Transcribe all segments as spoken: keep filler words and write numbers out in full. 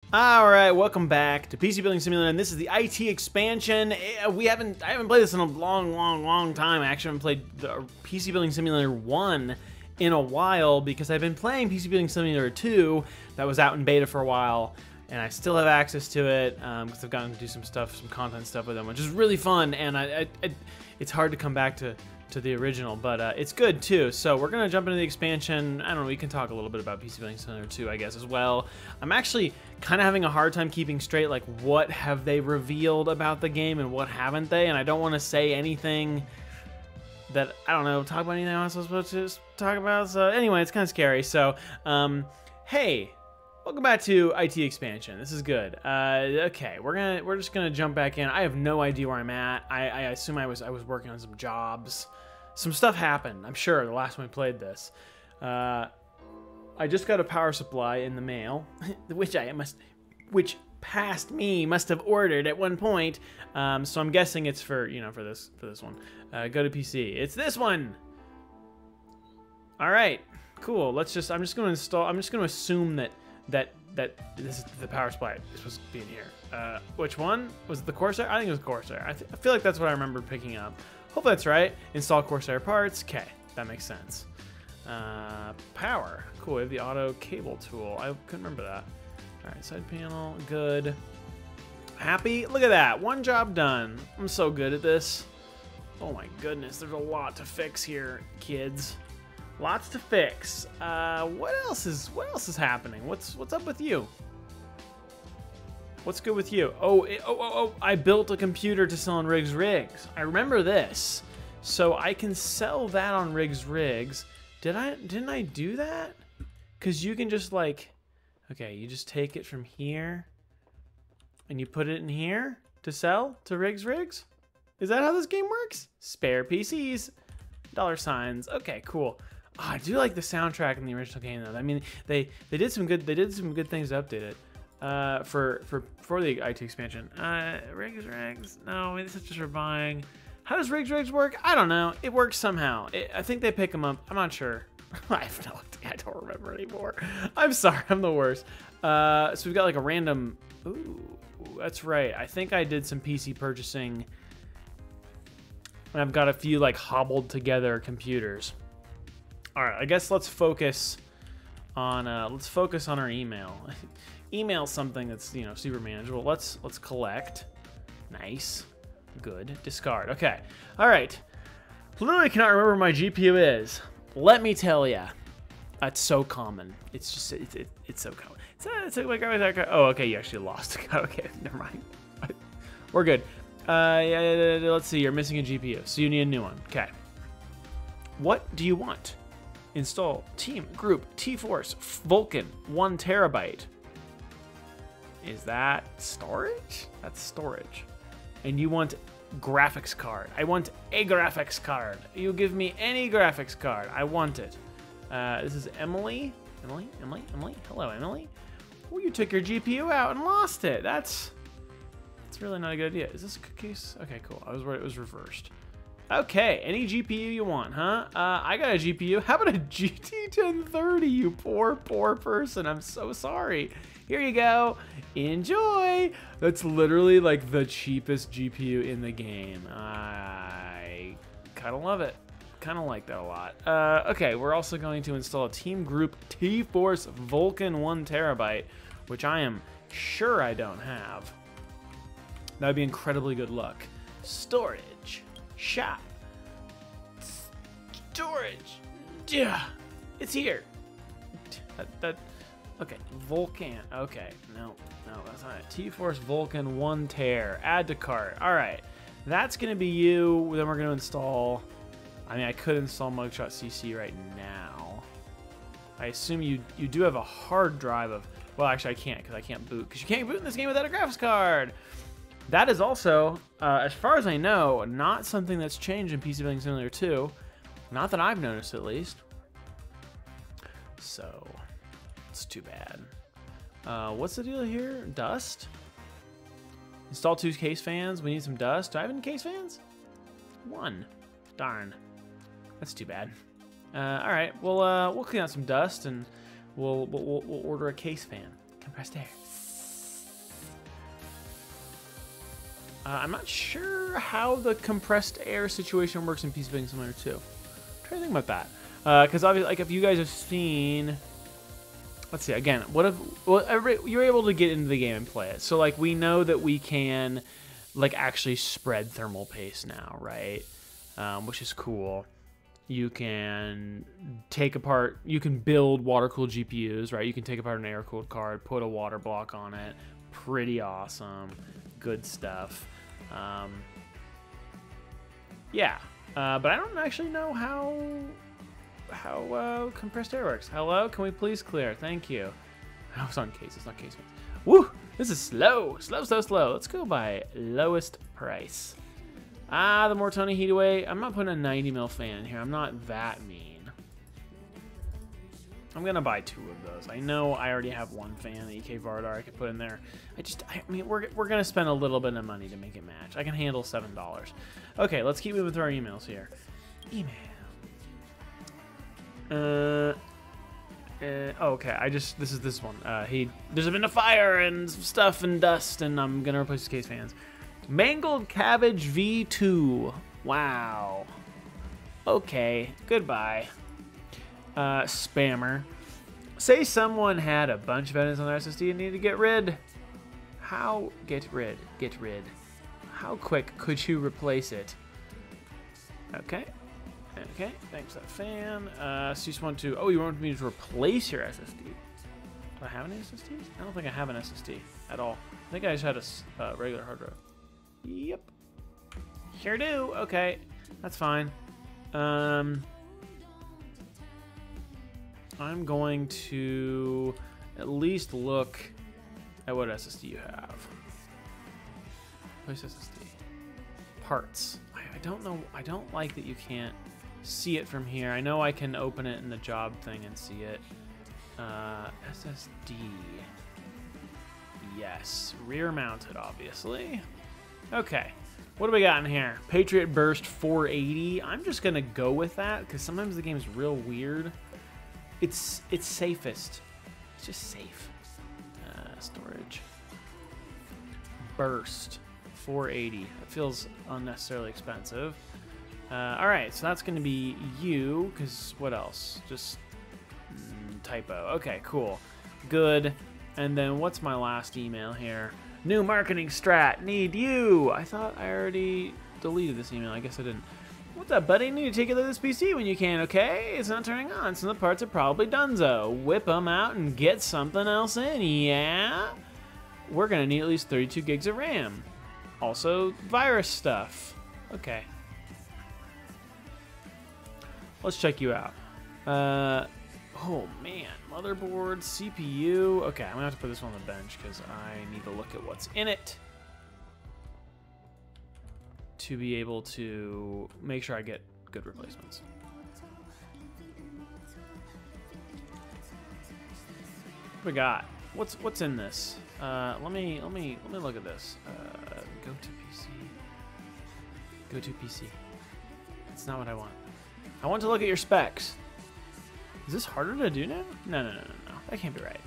All right, welcome back to P C Building Simulator, and this is the I T expansion. We haven't, I haven't played this in a long, long, long time. I actually haven't played the P C Building Simulator one in a while because I've been playing P C Building Simulator two that was out in beta for a while, and I still have access to it because um, I've gotten to do some stuff, some content stuff with them, which is really fun. And I, I, I it's hard to come back to. to the original, but uh, it's good too. So we're gonna jump into the expansion. I don't know, we can talk a little bit about P C Building Simulator two, I guess, as well. I'm actually kind of having a hard time keeping straight, like, what have they revealed about the game and what haven't they, and I don't want to say anything that, I don't know, talk about anything else I was supposed to talk about. So anyway, it's kind of scary. So, um, hey, welcome back to I T expansion. This is good. Uh, okay, we're gonna we're just gonna jump back in. I have no idea where I'm at. I, I assume I was I was working on some jobs. Some stuff happened, I'm sure, the last time we played this. Uh, I just got a power supply in the mail, which I must, which past me must have ordered at one point. Um, so I'm guessing it's for you know for this for this one. Uh, go to P C. It's this one. All right, cool. Let's just. I'm just going to install. I'm just going to assume that that that this is the power supply is supposed to be in here. Uh, which one was it? The Corsair? I think it was Corsair. I, th I feel like that's what I remember picking up. Hopefully that's right. Install Corsair parts. Okay, that makes sense. Uh, power. Cool, we have the auto cable tool. I couldn't remember that. All right, side panel, good. Happy? Look at that, one job done. I'm so good at this. Oh my goodness, there's a lot to fix here, kids. Lots to fix. Uh, what else is what else is happening? What's what's up with you? What's good with you? Oh, it, oh, oh, oh, I built a computer to sell on Rigs Rigs. I remember this. So I can sell that on Rigs Rigs. Did I, didn't I do that? Because you can just like, okay, you just take it from here and you put it in here to sell to Rigs Rigs? Is that how this game works? Spare P Cs, dollar signs. Okay, cool. Oh, I do like the soundtrack in the original game though. I mean, they, they did some good, they did some good things to update it. Uh, for for for the I T expansion. Uh, Rigs Rigs. No, this is just for buying. How does Rigs Rigs work? I don't know. It works somehow. It, I think they pick them up. I'm not sure. I have no idea. I don't remember anymore. I'm sorry. I'm the worst. Uh, so we've got like a random. Ooh, that's right. I think I did some P C purchasing. And I've got a few like hobbled together computers. All right. I guess let's focus on uh, let's focus on our email. Email something that's, you know, super manageable. Let's let's collect. Nice. Good. Discard. Okay. All right. Literally cannot remember where my G P U is. Let me tell ya. That's so common. It's just it's it, it's so common. It's, uh, it's like oh okay, you actually lost. Okay, never mind. We're good. Uh, yeah, let's see. You're missing a G P U, so you need a new one. Okay. What do you want? Install Team Group T-Force Vulkan one terabyte. Is that storage? That's storage. And you want graphics card. I want a graphics card. You give me any graphics card. I want it. Uh, this is Emily. Emily? Emily? Emily? Hello, Emily. Oh, you took your G P U out and lost it. That's that's really not a good idea. Is this a case? Okay, cool. I was worried it was reversed. Okay, any G P U you want, huh? Uh, I got a G P U. How about a G T ten thirty, you poor, poor person? I'm so sorry. Here you go. Enjoy. That's literally like the cheapest G P U in the game. I kind of love it. Kind of like that a lot. Uh, okay, we're also going to install a Team Group T-Force Vulkan one terabyte, which I am sure I don't have. That would be incredibly good luck. Storage. Shop. Storage. Yeah, it's here. That, that, okay, Vulkan. Okay, no, no, that's not it. T-Force Vulkan one tear. Add to cart. All right, that's gonna be you. Then we're gonna install. I mean, I could install Mugshot C C right now. I assume you you do have a hard drive of. Well, actually, I can't because I can't boot because you can't boot in this game without a graphics card. That is also, uh, as far as I know, not something that's changed in P C Building Simulator two. Not that I've noticed, at least. So, it's too bad. Uh, what's the deal here? Dust? Install two case fans. We need some dust. Do I have any case fans? One. Darn. That's too bad. Uh, all right. Well, uh, we'll clean out some dust and we'll, we'll, we'll order a case fan. Compressed air. Uh, I'm not sure how the compressed air situation works in P C Building Simulator two. I'm trying to think about that. Because uh, obviously, like if you guys have seen, let's see again. What if well, everybody, you're able to get into the game and play it? So like we know that we can, like actually spread thermal paste now, right? Um, which is cool. You can take apart. You can build water-cooled G P Us, right? You can take apart an air-cooled card, put a water block on it. Pretty awesome, good stuff. Um, yeah, uh, but I don't actually know how. How uh, compressed air works. Hello, can we please clear? Thank you. I was on case, it's not case. Woo! This is slow, slow, slow, slow. Let's go by lowest price. Ah, the Mortoni heat away. I'm not putting a ninety mil fan in here. I'm not that mean. I'm gonna buy two of those. I know I already have one fan, E K Vardar, I could put in there. I just, I mean, we're we're gonna spend a little bit of money to make it match. I can handle seven dollars. Okay, let's keep moving through our emails here. Email. Uh, uh, oh, okay. I just this is this one. Uh, he there's been a fire and stuff and dust, and I'm gonna replace the case fans. Mangled Cabbage V two. Wow. Okay. Goodbye. Uh, spammer. Say someone had a bunch of evidence on their S S D and needed to get rid. How get rid? Get rid. How quick could you replace it? Okay. Okay, thanks that fan. Uh, so you just want to, oh, you want me to replace your S S D. Do I have any S S Ds? I don't think I have an S S D at all. I think I just had a uh, regular hard drive. Yep. Sure do. Okay, that's fine. Um, I'm going to at least look at what S S D you have. Replace S S D. Parts. I, I don't know. I don't like that you can't see it from here. I know I can open it in the job thing and see it. Uh, S S D. Yes. Rear mounted, obviously. Okay. What do we got in here? Patriot Burst four eighty. I'm just going to go with that because sometimes the game's real weird. It's, it's safest. It's just safe. Uh, storage. Burst four eighty. That feels unnecessarily expensive. Uh, all right, so that's going to be you, because what else? Just mm, typo. Okay, cool. Good. And then what's my last email here? New marketing strat. Need you. I thought I already deleted this email. I guess I didn't. What's up, buddy? Need to take a look at this P C when you can, okay? It's not turning on. Some of the parts are probably donezo. Whip them out and get something else in, yeah? We're going to need at least thirty-two gigs of RAM. Also, virus stuff. Okay. Let's check you out. Uh, oh, man. Motherboard, C P U. Okay, I'm going to have to put this one on the bench because I need to look at what's in it to be able to make sure I get good replacements. What we got? What's what's in this? Uh, let me let me let me look at this. Uh, go to P C. Go to P C. That's not what I want. I want to look at your specs. Is this harder to do now? No, no, no, no, no. That can't be right.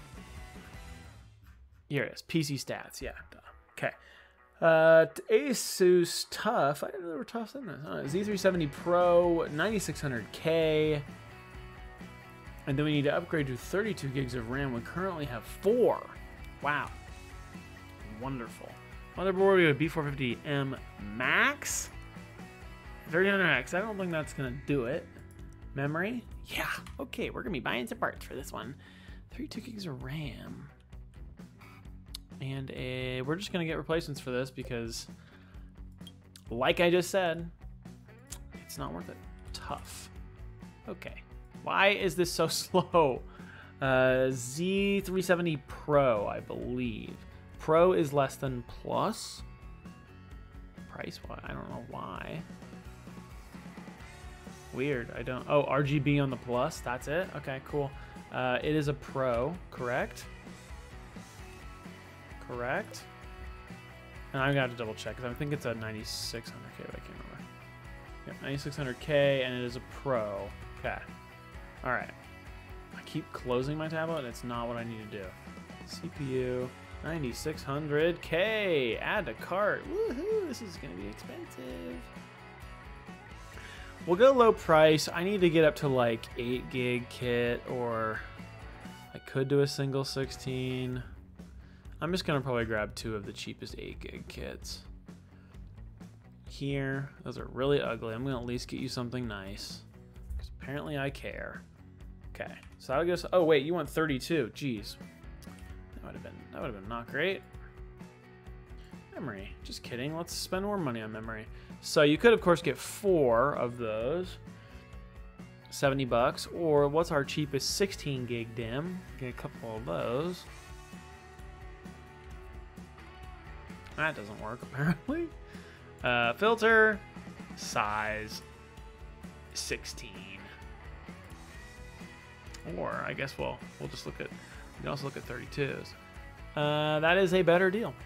Here it is. P C stats. Yeah. Duh. Okay. Uh, Asus Tough. I didn't know there were Toughs in this. Uh, Z three seventy Pro, ninety-six hundred K. And then we need to upgrade to thirty-two gigs of RAM. We currently have four. Wow. Wonderful. Motherboard, we have a B four fifty M Max. thirty hundred X. I don't think that's going to do it. Memory? Yeah. Okay, we're going to be buying some parts for this one. thirty-two gigs of RAM. And uh, we're just going to get replacements for this because, like I just said, it's not worth it. Tough. Okay. Why is this so slow? Uh, Z three seventy Pro, I believe. Pro is less than Plus. Price? Why? I don't know why. Weird. I don't. Oh, R G B on the Plus. That's it. Okay, cool. Uh, it is a Pro, correct? Correct. And I'm gonna have to double check because I think it's a ninety-six hundred K, but I can't remember. Yep, ninety-six hundred K, and it is a Pro. Okay. All right. I keep closing my tablet, and it's not what I need to do. C P U. ninety-six hundred K. Add to cart. Woohoo! This is gonna be expensive. We'll go low price. I need to get up to like eight gig kit, or I could do a single sixteen. I'm just gonna probably grab two of the cheapest eight gig kits. Here, those are really ugly. I'm gonna at least get you something nice, because apparently I care. Okay, so that'll go. Oh wait, you want thirty-two? Jeez, that would have been that would have been not great. Memory, just kidding. Let's spend more money on memory. So you could, of course, get four of those, seventy bucks, or what's our cheapest sixteen gig D I M? Get a couple of those. That doesn't work apparently. Uh, filter, size, sixteen. Or I guess we'll we'll just look at. We can also look at thirty-twos. Uh, that is a better deal.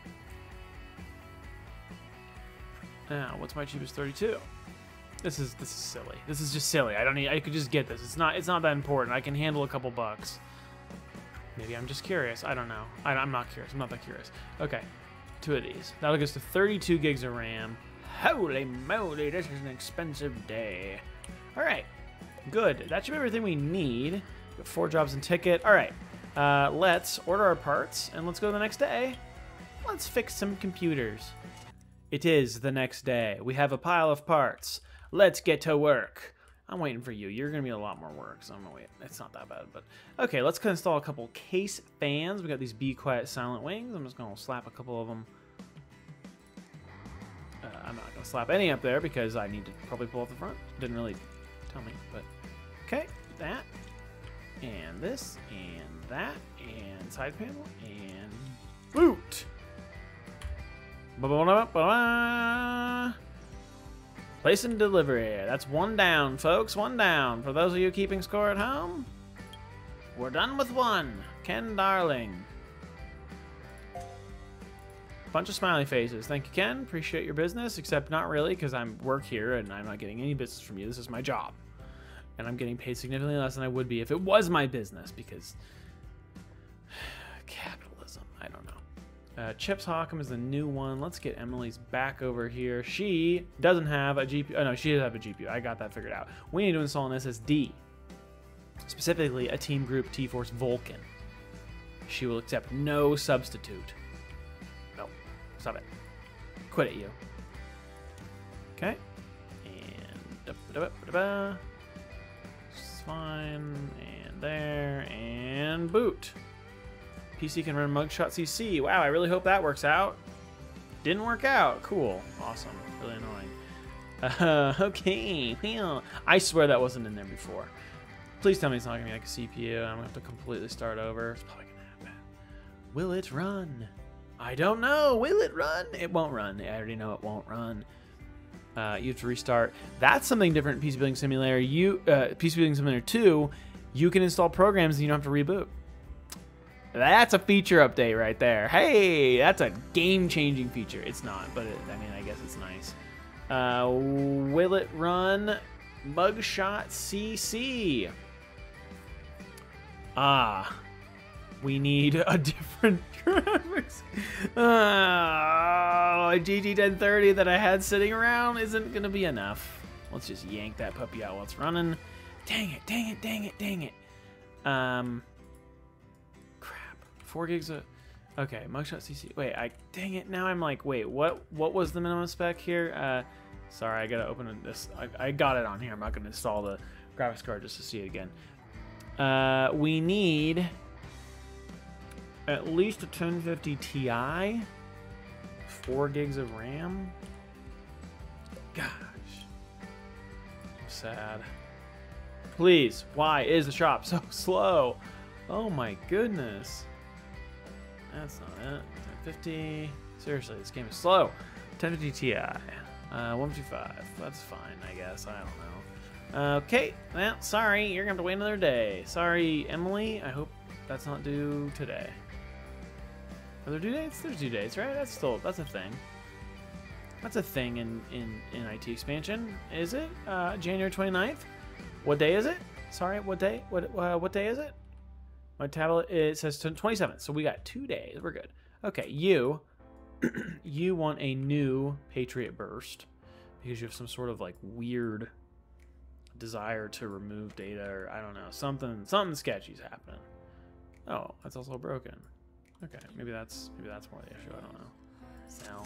Now, what's my cheapest thirty-two? This is this is silly. This is just silly. I don't need. I could just get this. It's not. It's not that important. I can handle a couple bucks. Maybe I'm just curious. I don't know. I, I'm not curious. I'm not that curious. Okay, two of these. That'll get us to thirty-two gigs of RAM. Holy moly! This is an expensive day. All right, good. That should be everything we need. Got four jobs and ticket. All right. Uh, let's order our parts and let's go the next day. Let's fix some computers. It is the next day. We have a pile of parts. Let's get to work. I'm waiting for you. You're going to be a lot more work, so I'm going to wait. It's not that bad, but... Okay, let's install a couple case fans. We got these Be Quiet Silent Wings. I'm just going to slap a couple of them. Uh, I'm not going to slap any up there because I need to probably pull off the front. Didn't really tell me, but... Okay, that. And this, and that, and side panel, and... Boot! Place and delivery. That's one down, folks. One down. For those of you keeping score at home, we're done with one. Ken Darling. Bunch of smiley faces. Thank you, Ken. Appreciate your business, except not really, because I work here and I'm not getting any business from you. This is my job. And I'm getting paid significantly less than I would be if it was my business, because capitalism. I don't know. Uh, Chips Hawkham is the new one. Let's get Emily's back over here. She doesn't have a G P U. Oh, no, she does have a G P U. I got that figured out. We need to install an S S D. Specifically, a Team Group T-Force Vulcan. She will accept no substitute. No. Stop it. Quit it, you. Okay. And... Da -ba -da -ba -da -ba. It's fine. And there. And boot. P C can run Mugshot C C. Wow, I really hope that works out. Didn't work out. Cool. Awesome. Really annoying. Uh, okay. Well, I swear that wasn't in there before. Please tell me it's not going to be like a C P U. I'm going to have to completely start over. It's probably going to happen. Will it run? I don't know. Will it run? It won't run. I already know it won't run. Uh, you have to restart. That's something different in P C Building Simulator. You, uh, P C Building Simulator two, you can install programs and you don't have to reboot. That's a feature update right there. Hey, that's a game-changing feature. It's not, but it, I mean, I guess it's nice. Uh, will it run Mugshot C C? Ah, we need a different graphics. Oh, a G G ten thirty that I had sitting around isn't gonna be enough. Let's just yank that puppy out while it's running. Dang it, dang it, dang it, dang it. Um... Four gigs of, okay, Mugshot C C. Wait, I dang it. Now I'm like, wait, what? What was the minimum spec here? Uh, sorry, I gotta open this. I, I got it on here. I'm not gonna install the graphics card just to see it again. Uh, we need at least a ten fifty Ti, four gigs of RAM. Gosh, I'm sad. Please, why is the shop so slow? Oh my goodness. That's not it. ten fifty. Seriously, this game is slow. ten fifty Ti. Uh, one fifty-five. That's fine, I guess. I don't know. Okay. Well, sorry. You're going to have to wait another day. Sorry, Emily. I hope that's not due today. Are there due dates? There's due dates, right? That's still, that's a thing. That's a thing in, in, in I T expansion. Is it? Uh, January twenty-ninth? What day is it? Sorry, what day? What, uh, what day is it? My tablet, it says twenty-seventh, so we got two days. We're good. Okay, you, you want a new Patriot Burst because you have some sort of like weird desire to remove data, or I don't know, something, something sketchy's happening. Oh, that's also broken. Okay, maybe that's maybe that's more the issue. I don't know. So,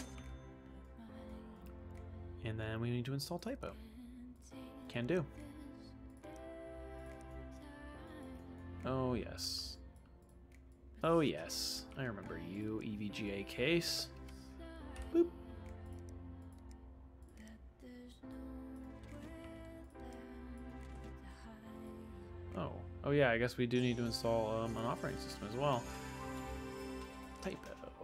and then we need to install typo. Can do. Oh yes. Oh yes. I remember you, E V G A case. Boop. Oh. Oh yeah, I guess we do need to install um, an operating system as well. Typo.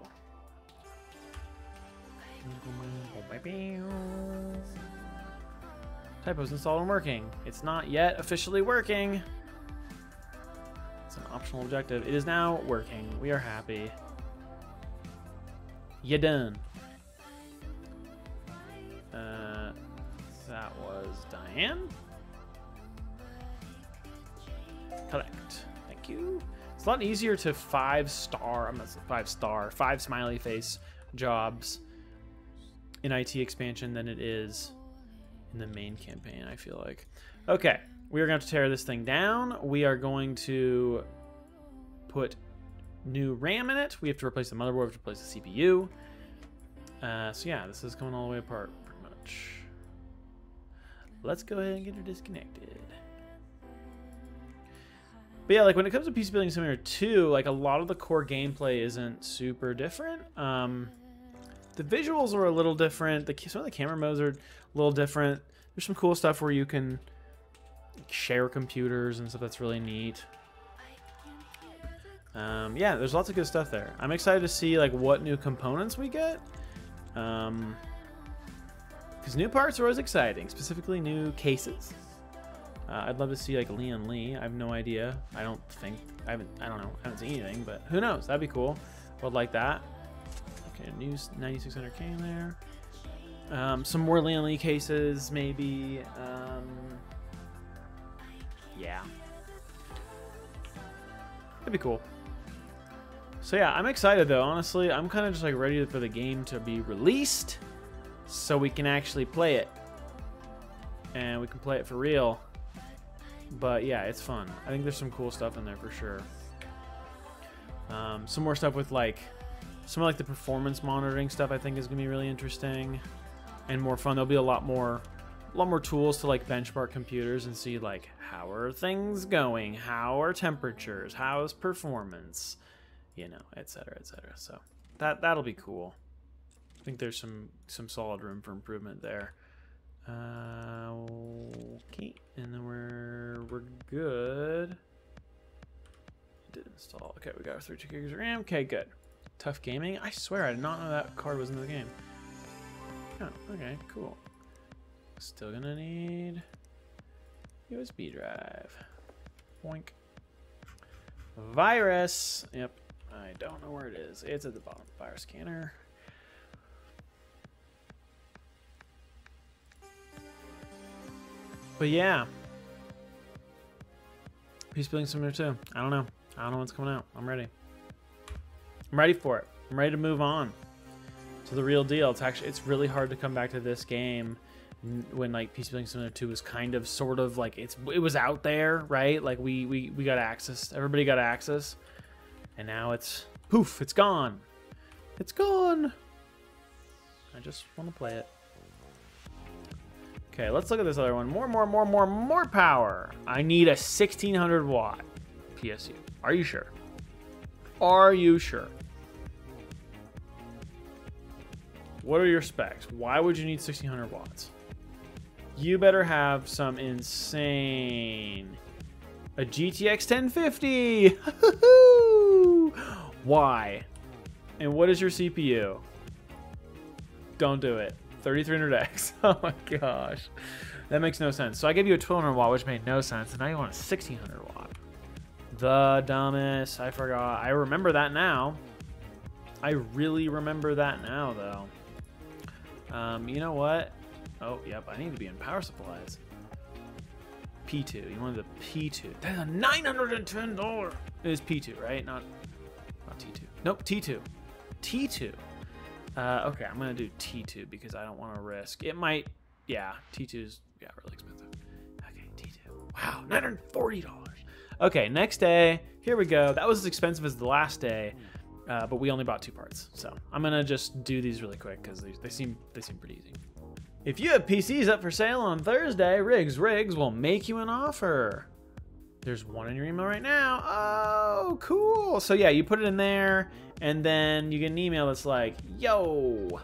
Typo's installed and working. It's not yet officially working. It's an optional objective. It is now working. We are happy. You done. Uh, that was Diane. Collect. Thank you. It's a lot easier to five star, I'm not five star, five smiley face jobs in I T expansion than it is in the main campaign, I feel like. Okay, we are going to tear this thing down. We are going to put new RAM in it. We have to replace the motherboard, we have to replace the C P U. Uh, so yeah, this is coming all the way apart, pretty much. Let's go ahead and get her disconnected. But yeah, like when it comes to P C Building Simulator two, like a lot of the core gameplay isn't super different. Um, the visuals are a little different. The, some of the camera modes are a little different. There's some cool stuff where you can share computers and stuff that's really neat. Um, yeah, there's lots of good stuff there. I'm excited to see like what new components we get. Um, because new parts are always exciting, specifically new cases. Uh, I'd love to see like Leon Lee. I have no idea. I don't think I haven't. I don't know. I haven't seen anything, but who knows? That'd be cool. Would like that. Okay, new ninety-six hundred K in there. Um, some more Leon Lee cases, maybe. Um, yeah, that'd be cool. So yeah, I'm excited though. Honestly, I'm kind of just like ready for the game to be released, so we can actually play it, and we can play it for real. But yeah, it's fun. I think there's some cool stuff in there for sure. Um, some more stuff with like some of like the performance monitoring stuff I think is gonna be really interesting and more fun. There'll be a lot more a lot more tools to like benchmark computers and see like how are things going, how are temperatures, how is performance, you know, et cetera, et cetera. So that that'll be cool. I think there's some some solid room for improvement there. Uh, okay, and then we're we're good. Did install. Okay, we got our thirty-two gigs of RAM. Okay, good. Tough gaming. I swear I did not know that card was in the game. Oh, okay, cool. Still gonna need U S B drive. Boink. Virus. Yep. I don't know where it is. It's at the bottom. Virus scanner. But yeah, Peace Building Simulator two. I don't know. I don't know what's coming out. I'm ready. I'm ready for it. I'm ready to move on to the real deal. It's actually it's really hard to come back to this game when like Peace Building Simulator two was kind of sort of like it's it was out there, right? Like we we we got access. Everybody got access, and now it's poof. It's gone. It's gone. I just want to play it. Okay, let's look at this other one. More, more, more, more, more power. I need a sixteen hundred watt P S U. Are you sure? Are you sure? What are your specs? Why would you need sixteen hundred watts? You better have some insane... A G T X ten fifty! Why? And what is your C P U? Don't do it. thirty-three hundred X. Oh my gosh. That makes no sense. So I gave you a twelve hundred watt, which made no sense. And now you want a sixteen hundred watt. The dumbest. I forgot. I remember that now. I really remember that now, though. Um, you know what? Oh, yep. I need to be in power supplies. P two. You wanted the P two. That's a nine hundred ten dollars. It is P two, right? Not, not T two. Nope, T two. T two. Uh, okay, I'm going to do T two because I don't want to risk. It might, yeah, T two is, yeah, really expensive. Okay, T two. Wow, nine hundred forty dollars. Okay, next day. Here we go. That was as expensive as the last day, uh, but we only bought two parts. So I'm going to just do these really quick because they, they, seem, they seem pretty easy. If you have P Cs up for sale on Thursday, Rigs Rigs will make you an offer. There's one in your email right now. Oh, cool. So yeah, you put it in there, and then you get an email that's like, yo.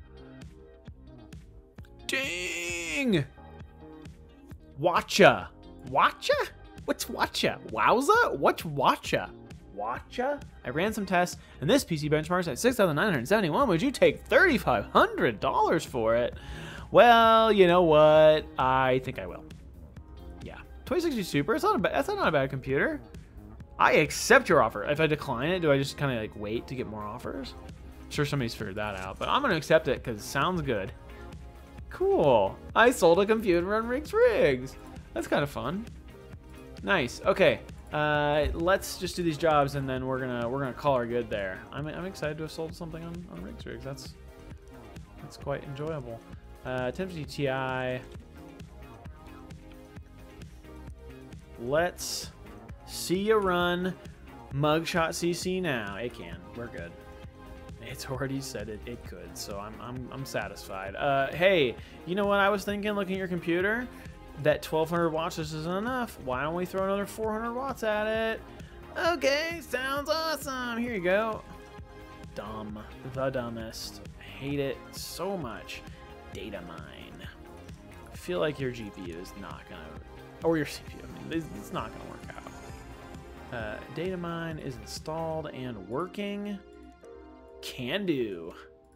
Ding. Watcha. Watcha? What's Watcha? Wowza? What's Watcha? Watcha? I ran some tests, and this P C benchmarks at six thousand nine hundred seventy-one. Would you take three thousand five hundred dollars for it? Well, you know what? I think I will. Yeah. twenty sixty Super, it's not a bad, that's not a bad computer. I accept your offer. If I decline it, do I just kind of like wait to get more offers? I'm sure somebody's figured that out, but I'm going to accept it because it sounds good. Cool. I sold a computer on Rigs Rigs. That's kind of fun. Nice. Okay. Uh, let's just do these jobs and then we're gonna we're gonna call our good there. I'm I'm excited to have sold something on, on Rigs Rigs. That's that's quite enjoyable. Uh, ten fifty Ti. Let's see you run Mugshot C C now. It can. We're good. It's already said it, it could, so I'm, I'm, I'm satisfied. Uh, hey, you know what I was thinking looking at your computer? That twelve hundred watts just isn't enough. Why don't we throw another four hundred watts at it? Okay, sounds awesome. Here you go. Dumb. The dumbest. Hate it so much. Data mine. I feel like your G P U is not gonna, or your C P U, I mean, it's not gonna work out. Uh, data mine is installed and working. Can do.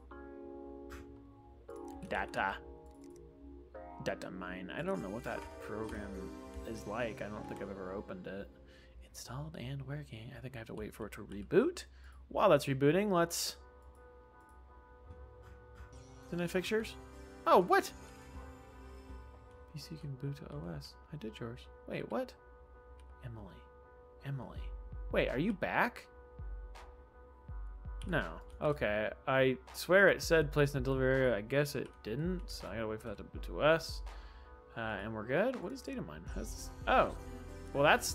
Data. Data mine. I don't know what that program is like. I don't think I've ever opened it. Installed and working. I think I have to wait for it to reboot. While that's rebooting, let's... Internet fixtures? Oh, what? P C can boot to O S. I did yours. Wait, what? Emily. Emily. Wait, are you back? No. Okay. I swear it said placed in the delivery area. I guess it didn't. So I gotta wait for that to boot to us. Uh, and we're good. What is data mine? This... Oh. Well, that's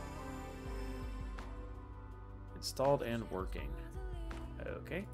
installed and working. Okay.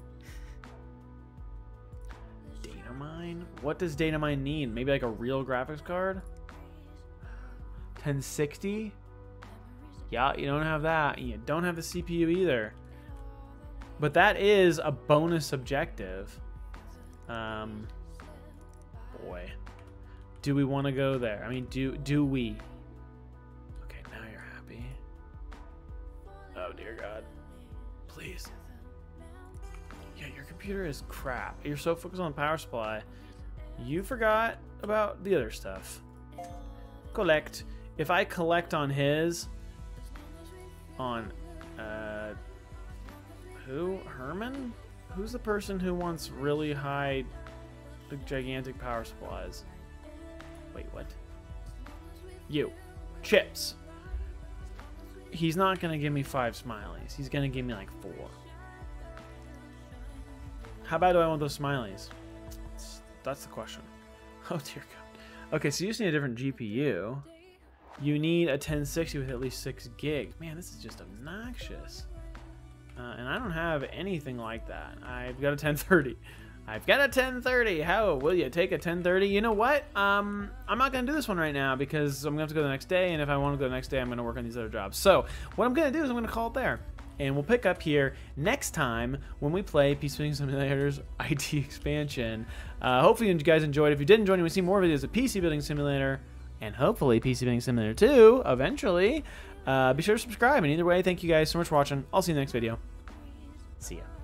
Data mine? What does data mine need? Maybe like a real graphics card? ten sixty? Yeah, you don't have that. You don't have the C P U either. But that is a bonus objective. Um, boy. Do we want to go there? I mean, do do we? Okay, now you're happy. Oh, dear God. Please. Yeah, your computer is crap. You're so focused on the power supply. You forgot about the other stuff. Collect. If I collect on his... On... Uh... Who? Herman? Who's the person who wants really high, like, gigantic power supplies? Wait, what? You. Chips. He's not going to give me five smileys. He's going to give me like four. How bad do I want those smileys? That's, that's the question. Oh, dear God. Okay, so you just need a different G P U. You need a ten sixty with at least six gigs. Man, this is just obnoxious. Uh, and I don't have anything like that. I've got a ten thirty. I've got a ten thirty. How will you take a ten thirty? You know what? Um, I'm not going to do this one right now because I'm going to have to go the next day. And if I want to go the next day, I'm going to work on these other jobs. So what I'm going to do is I'm going to call it there. And we'll pick up here next time when we play P C Building Simulator's I T expansion. Uh, hopefully you guys enjoyed. If you did enjoy and you want to see more videos of P C Building Simulator and hopefully P C Building Simulator two eventually, uh, be sure to subscribe. And either way, thank you guys so much for watching. I'll see you in the next video. See ya.